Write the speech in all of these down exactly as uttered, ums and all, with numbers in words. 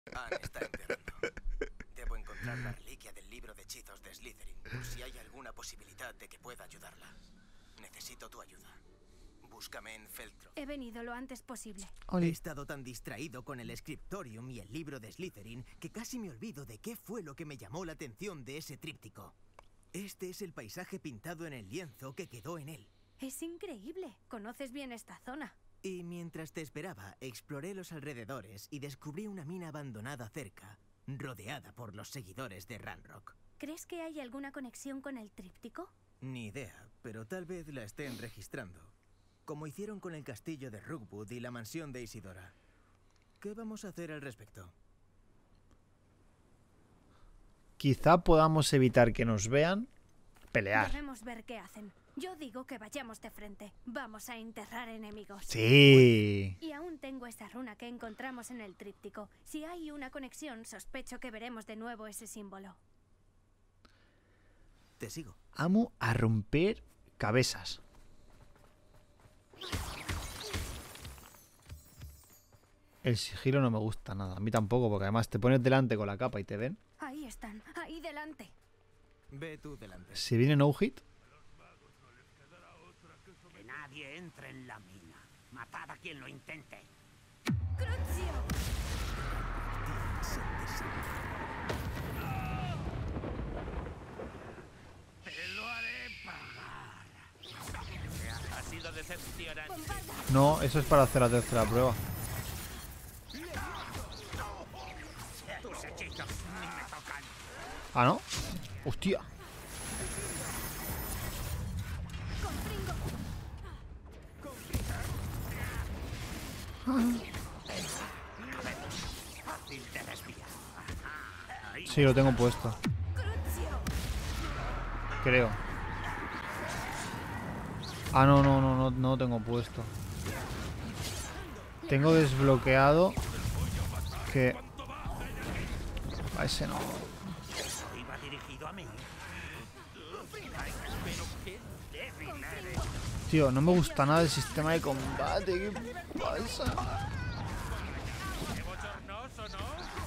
Anne está enterrando. Debo encontrar la reliquia del libro de hechizos de Slytherin, por si hay alguna posibilidad de que pueda ayudarla. Necesito tu ayuda. Búscame en Feltro. He venido lo antes posible. He estado tan distraído con el Scriptorium y el libro de Slytherin que casi me olvido de qué fue lo que me llamó la atención de ese tríptico. Este es el paisaje pintado en el lienzo que quedó en él. Es increíble. Conoces bien esta zona. Y mientras te esperaba, exploré los alrededores y descubrí una mina abandonada cerca, rodeada por los seguidores de Ranrock. ¿Crees que hay alguna conexión con el tríptico? Ni idea, pero tal vez la estén registrando. Como hicieron con el castillo de Rookwood y la mansión de Isidora. ¿Qué vamos a hacer al respecto? Quizá podamos evitar que nos vean pelear. Debemos ver qué hacen. Yo digo que vayamos de frente. Vamos a enterrar enemigos. Sí. Y aún tengo esa runa que encontramos en el tríptico. Si hay una conexión, sospecho que veremos de nuevo ese símbolo. Te sigo. Amo a romper cabezas. El sigilo no me gusta nada. A mí tampoco, porque además te pones delante con la capa y te ven. Ahí están, ahí delante. Ve tú delante. Si viene no hit. Que nadie entre en la mina. Matad a quien lo intente. ¡Crucio! Te lo haré pagar. Ha sido decepcionante. No, eso es para hacer la tercera prueba. Tus hechizos ni me tocan. Ah, ¿no? Hostia. Fácil de desviar. Ahí. Sí, lo tengo puesto. Creo. Ah, no, no, no, no, no lo tengo puesto. Tengo desbloqueado que... A ese no. Iba dirigido a mí. Ay, pero qué débil eres. Tío, no me gusta nada el sistema de combate. ¿Qué pasa? Qué bochornoso, ¿no?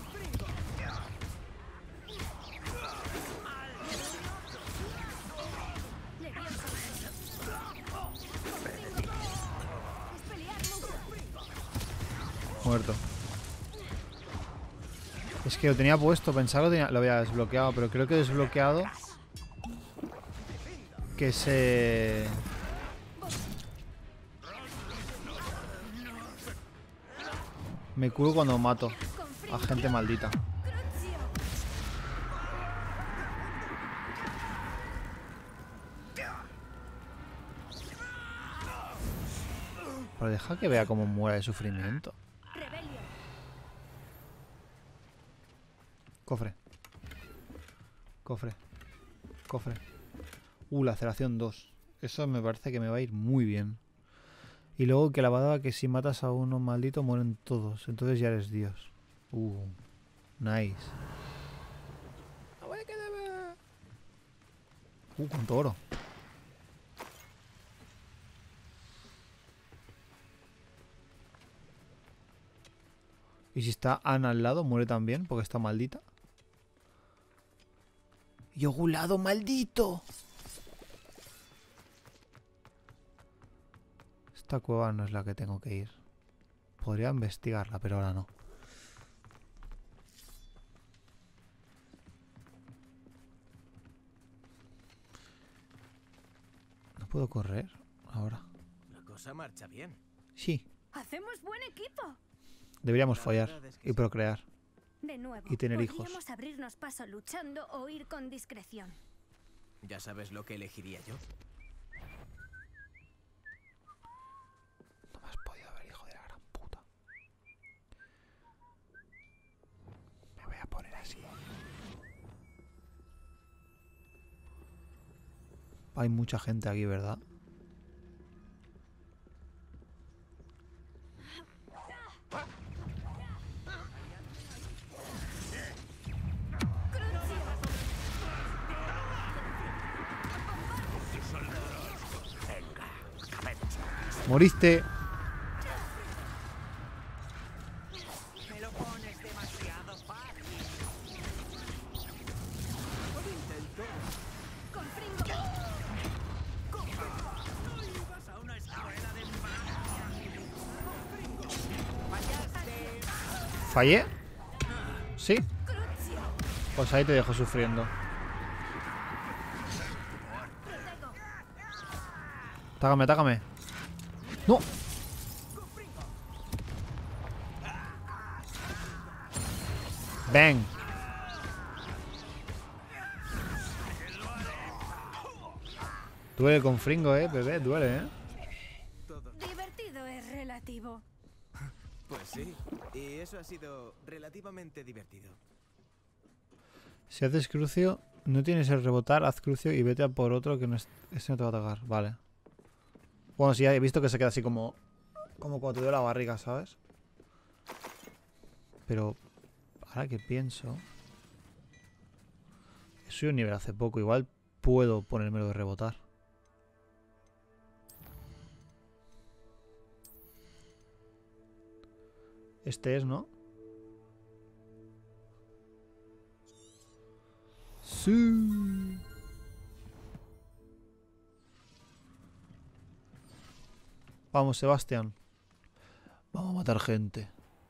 Muerto. Es que lo tenía puesto, pensaba que lo, tenía- lo había desbloqueado, pero creo que he desbloqueado que se... Me curo cuando mato a gente maldita. Pero deja que vea cómo muere de sufrimiento. Rebelión. Cofre. Cofre. Cofre. Uh, laceración dos. Eso me parece que me va a ir muy bien. Y luego que la badaba que si matas a uno maldito mueren todos. Entonces ya eres Dios. Uh. Nice. Uh, cuánto oro. Y si está Ana al lado, muere también porque está maldita. ¡Yogulado maldito! Esta cueva no es la que tengo que ir. Podría investigarla, pero ahora no. ¿No puedo correr ahora? La cosa marcha bien. Sí. Hacemos buen equipo. Deberíamos La follar verdad es que y sí. procrear. De nuevo. Y tener hijos. Podríamos abrirnos paso luchando o ir con discreción. ¿Ya sabes lo que elegiría yo? No me has podido ver, hijo de la gran puta. Me voy a poner así. Hay mucha gente aquí, ¿verdad? Moriste. Me lo pones demasiado ¿Fallé? ¿Sí? Pues ahí te dejo sufriendo. Tágame, tágame. ¡No! ¡Ven! Duele con fringo, eh, bebé, duele, eh. Divertido es relativo. Pues sí, y eso ha sido relativamente divertido. Si haces crucio, no tienes el rebotar, haz crucio y vete a por otro que no es, ese no te va a atacar, vale. Bueno, sí, he visto que se queda así como como cuando te duele la barriga, ¿sabes? Pero ahora que pienso, he subido un nivel hace poco, igual puedo ponérmelo de rebotar. Este es, ¿no? Sí. Vamos, Sebastián. Vamos a matar gente.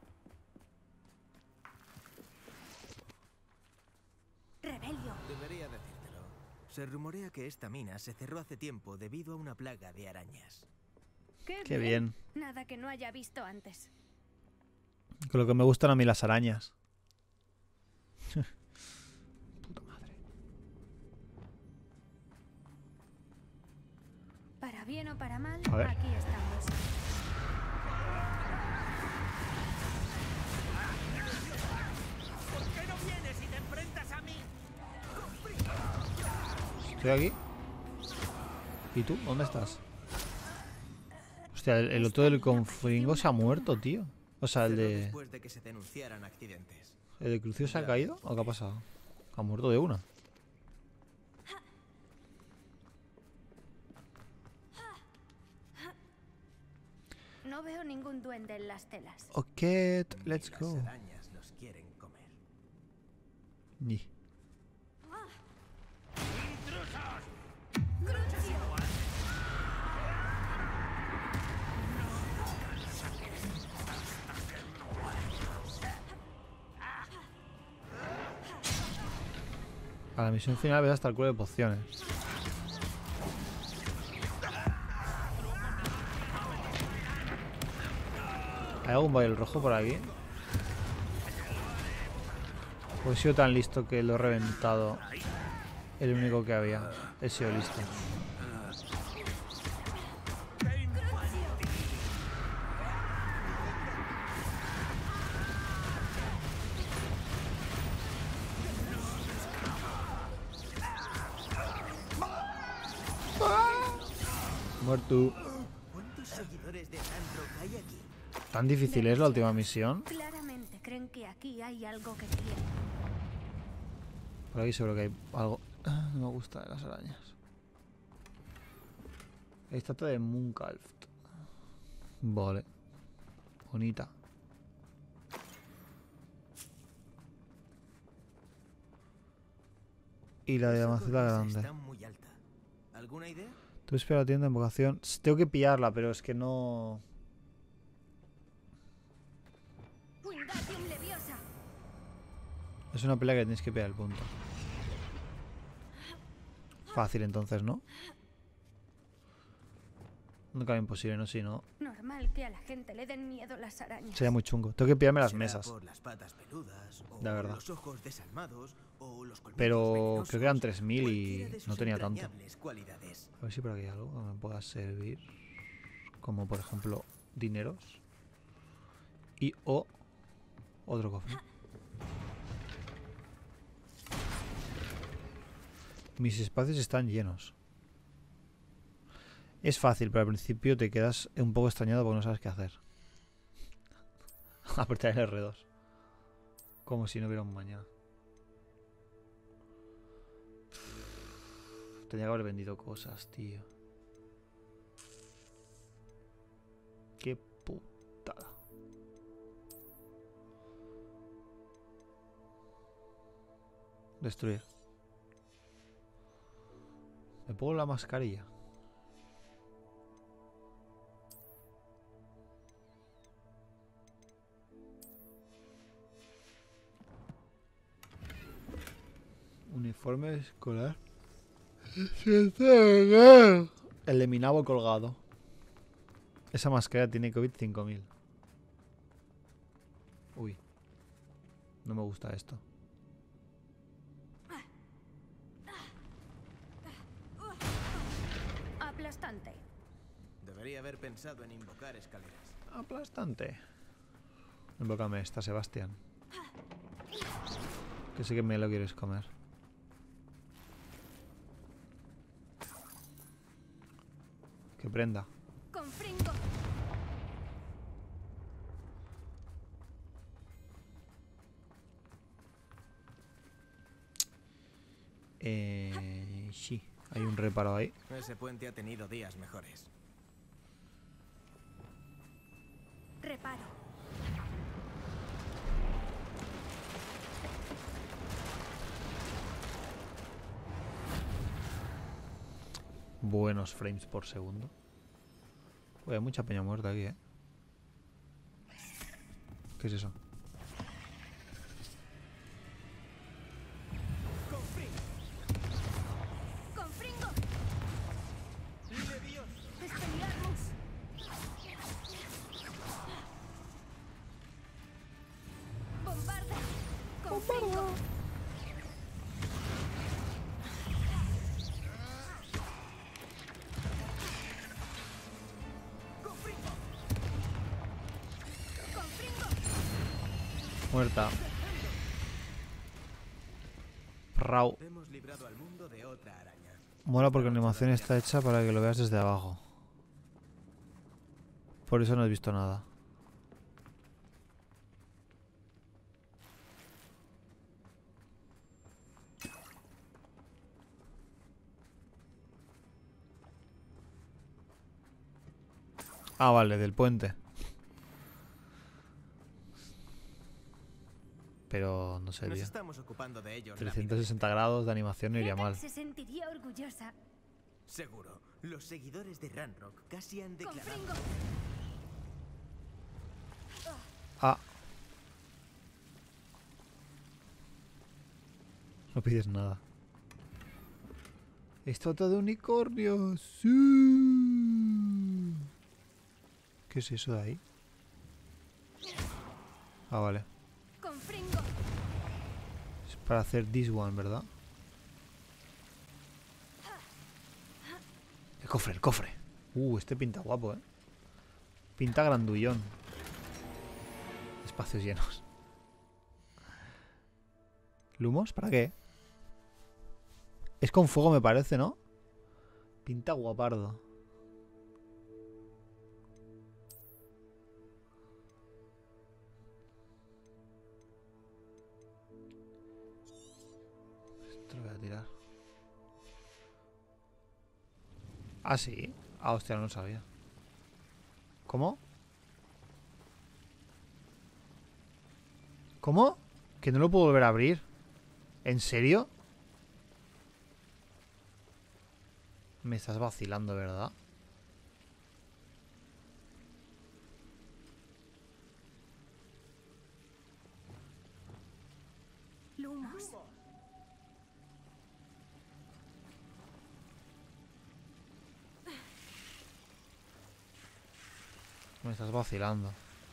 Rebelio. Debería decírtelo. Se rumorea que esta mina se cerró hace tiempo debido a una plaga de arañas. Qué, Qué bien. Nada que no haya visto antes. Con lo que me gustan a mí las arañas. Puta madre. Para bien o para mal, A ver. aquí estamos. ¿Por qué no vienes y te enfrentas a mí? Estoy aquí. ¿Y tú? ¿Dónde estás? Hostia, el, el otro del confringo se ha muerto, tío. O sea, el Cerró de... después de que se denunciaran accidentes. ¿El de crucio se ha caído? ¿O qué ha pasado? Ha muerto de una. No veo ningún duende en las telas. Ok, let's Y go. Las arañas los quieren comer. Ni. A la misión final ves hasta el culo de pociones. ¿Hay algún baile rojo por aquí? Pues he sido tan listo que lo he reventado. El único que había. He sido listo. Muerto. ¿Cuántos seguidores de Landrock hay aquí? ¿Tan difícil es la última misión? Claramente creen que aquí hay algo que quieren. Por aquí seguro que hay algo. Ah, no me gusta de las arañas. Estatua de Mooncalf. Vale. Bonita. Y la de la Esa maceta cornisa grande. está muy alta. ¿Alguna idea? Tú espera la tienda de invocación. S- Tengo que pillarla, pero es que no. Wingardium Leviosa. Es una pelea que tienes que pillar el punto. Fácil entonces, ¿no? Nunca imposible, no, si no. Normal que a la gente le den miedo las arañas. Sería muy chungo. Tengo que pillarme las ¿Será mesas. por las patas peludas, o La verdad. los ojos desalmados, o los colmillos Pero venenosos? creo que eran tres mil Cualquiera y de sus no tenía tanto. entrañables cualidades. A ver si por aquí hay algo que me pueda servir. Como por ejemplo, dineros. Y o otro cofre. Mis espacios están llenos. Es fácil, pero al principio te quedas un poco extrañado porque no sabes qué hacer. Apretar el erre dos. Como si no hubiera un mañana. Tenía que haber vendido cosas, tío. Qué putada. Destruir. Me pongo la mascarilla. Uniforme escolar. El de mi nabo colgado. Esa máscara tiene COVID cinco mil. Uy. No me gusta esto. Aplastante. Debería haber pensado en invocar escaleras. Aplastante. Invócame esta, Sebastián. Que sé que me lo quieres comer. Que prenda. Con fringo. Eh, sí, hay un reparo ahí. Ese puente ha tenido días mejores. Reparo. Buenos frames por segundo. Uy, hay mucha peña muerta aquí, ¿eh? ¿Qué es eso? Con fringo. Expelliarmus. Bombarda. Con fringo. Con fringo. Muerta. Rau. Hemos librado al mundo de otra araña. Mola porque la animación está hecha para que lo veas desde abajo. Por eso no he visto nada. Ah, vale, del puente. Pero no sé, Nos tío. estamos ocupando de ellos. trescientos sesenta grados de animación no iría mal. Se sentiría orgullosa. rápidamente. Seguro. Los seguidores de Ranrock casi han Con declarado. fringo. Ah. No pides nada. Estatua de unicornio. Sí. ¿Qué es eso de ahí? Ah, vale. Con fringo. Es para hacer this one, ¿verdad? El cofre, el cofre. Uh, este pinta guapo, ¿eh? Pinta grandullón. Espacios llenos. ¿Lumos? ¿Para qué? Es con fuego, me parece, ¿no? Pinta guapardo. Esto lo voy a tirar. Ah, sí. Ah, hostia, no lo sabía. ¿Cómo? ¿Cómo? ¿Que no lo puedo volver a abrir? ¿En serio? Me estás vacilando, ¿verdad? Lumos. Me estás vacilando.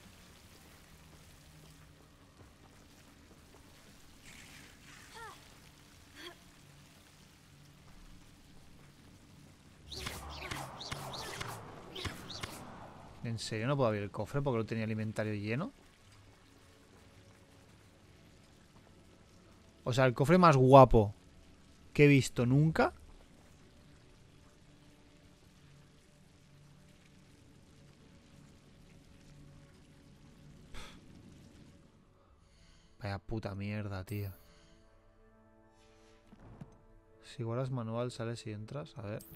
¿En serio no puedo abrir el cofre porque lo tenía el inventario lleno? O sea, el cofre más guapo que he visto nunca. Vaya puta mierda, tío. Si guardas manual, sales y entras. A ver.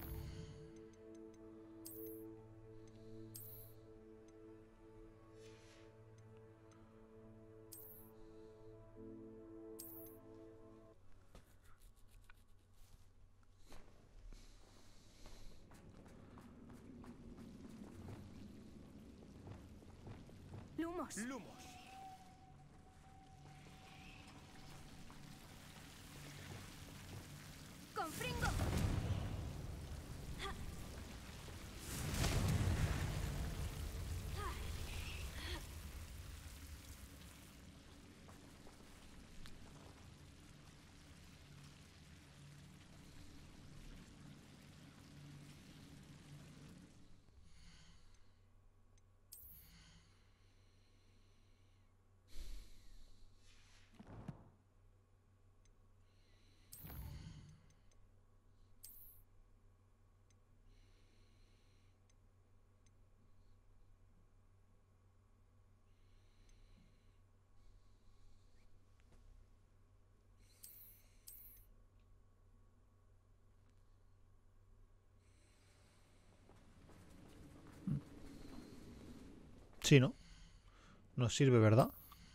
Lumos. Lumos. Sí, ¿no? Nos sirve, ¿verdad?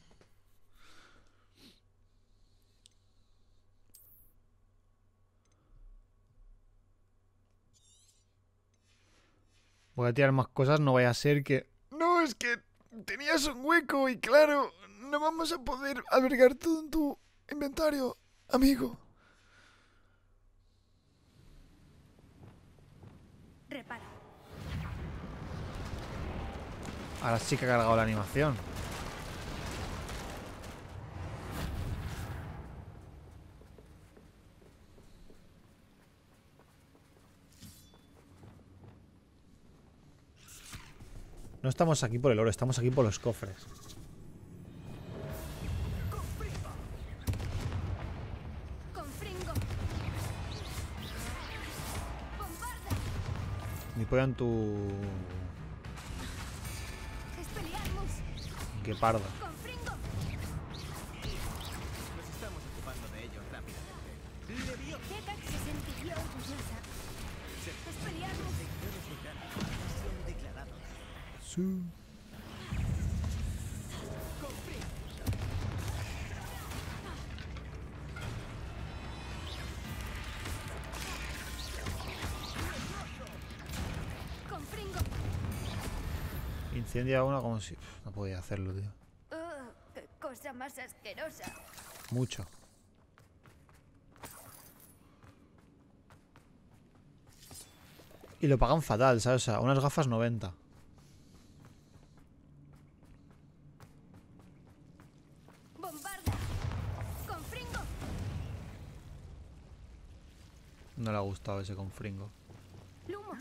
Voy a tirar más cosas, no vaya a ser que... No, es que tenías un hueco y claro, no vamos a poder albergar todo en tu inventario, amigo. Repara. Ahora sí que ha cargado la animación. No estamos aquí por el oro, estamos aquí por los cofres. Confringo. Bombarda. Ni puedan tu... Expelliarmus. Qué pardo. Confringo. Nos estamos ocupando de ellos rápidamente. Le vio. Hecate se sentiría orgullosa. Expelliarmus. Sectores de cara. Misión declarada. Sí. Confringo. Incendia una como si... No podía hacerlo, tío. Ugh, qué cosa más asquerosa. Mucho. Y lo pagan fatal, ¿sabes? O sea, unas gafas noventa. Bombarda. Confringo. No le ha gustado ese confringo. Lumos.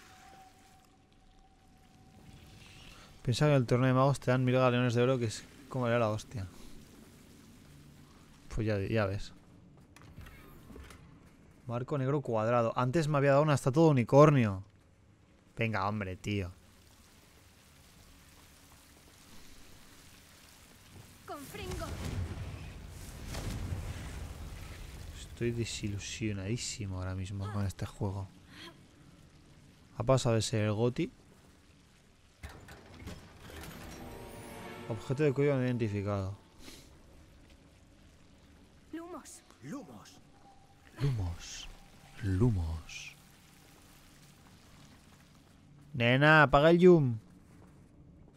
Piensa que en el torneo de magos te dan mil galeones de oro, que es como era la hostia. Pues ya, ya ves. Marco negro cuadrado. Antes me había dado una estatua de unicornio. Venga, hombre, tío. Confringo. Estoy desilusionadísimo ahora mismo con este juego. Ha pasado de ser el GOTY. Objeto de código no identificado. Lumos. Lumos. Lumos. Lumos. Nena, apaga el Yum.